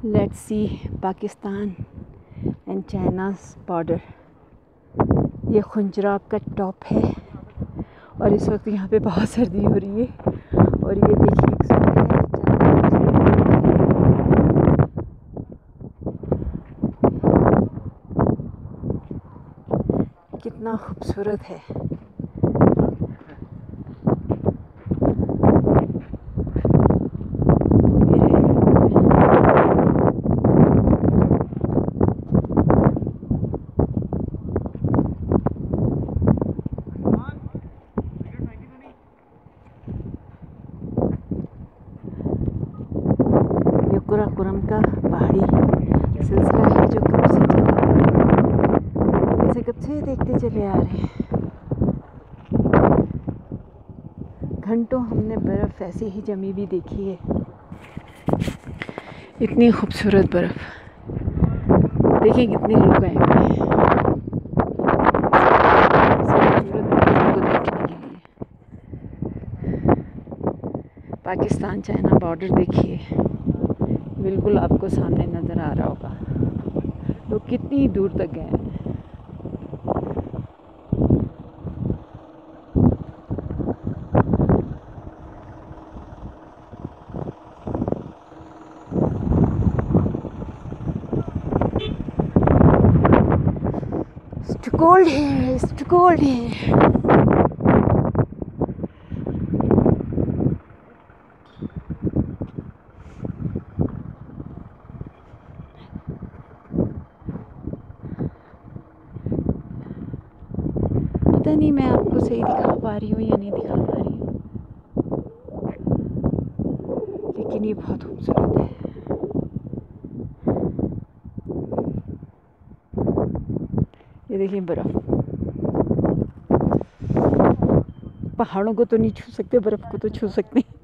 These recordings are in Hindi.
Let's see Pakistan and China's border. ये खुंजराब का टॉप है और इस वक्त यहाँ पे बहुत सर्दी हो रही है। और ये देखिए एक सुबह है, कितना खूबसूरत है। कुराकुरम का पहाड़ी सिलसिला है जो कब से चला आ रहा है, इसे कब से देखते चले आ रहे हैं। घंटों हमने बर्फ़ ऐसी ही जमी भी देखी है, इतनी खूबसूरत बर्फ़। देखिए कितने लोग आए हुए हैं खूबसूरत बर्फ़ को देखने के लिए। पाकिस्तान चाइना बॉर्डर देखिए, बिल्कुल आपको सामने नज़र आ रहा होगा। तो कितनी दूर तक गए हैं। It's too cold here, it's too cold here. पता नहीं मैं आपको सही दिखा पा रही हूँ या नहीं दिखा पा रही हूँ, लेकिन ये बहुत खूबसूरत है। ये देखिए बर्फ़, पहाड़ों को तो नहीं छू सकते, बर्फ़ को तो छू सकते हैं।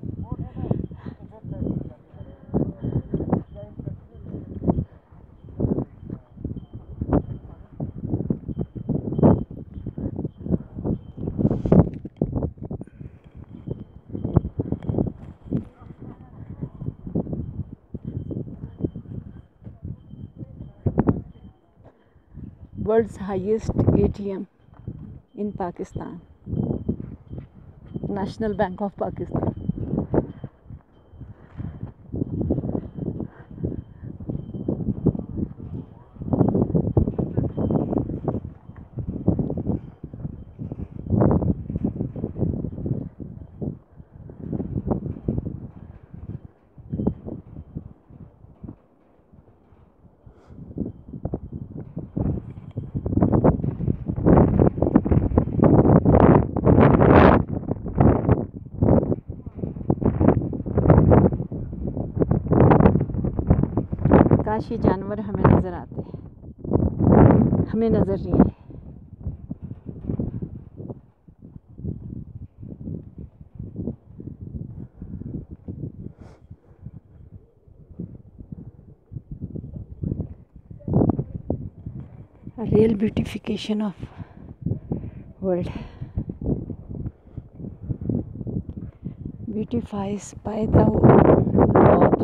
World's highest ATM in Pakistan, National Bank of Pakistan. काश ये जानवर हमें नज़र आते, हमें नज़र नहीं है। A real beautification of world, beautifies by the Lord.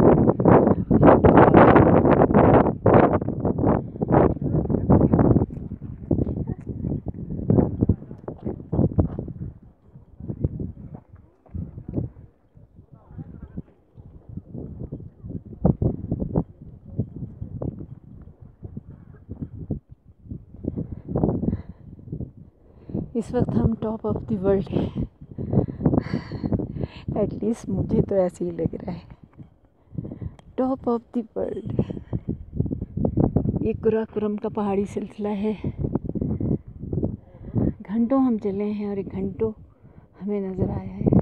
इस वक्त हम टॉप ऑफ द वर्ल्ड हैं, एटलीस्ट मुझे तो ऐसे ही लग रहा है। टॉप ऑफ द वर्ल्ड, ये कुराकुरम का पहाड़ी सिलसिला है। घंटों हम चले हैं और एक घंटों हमें नज़र आया है।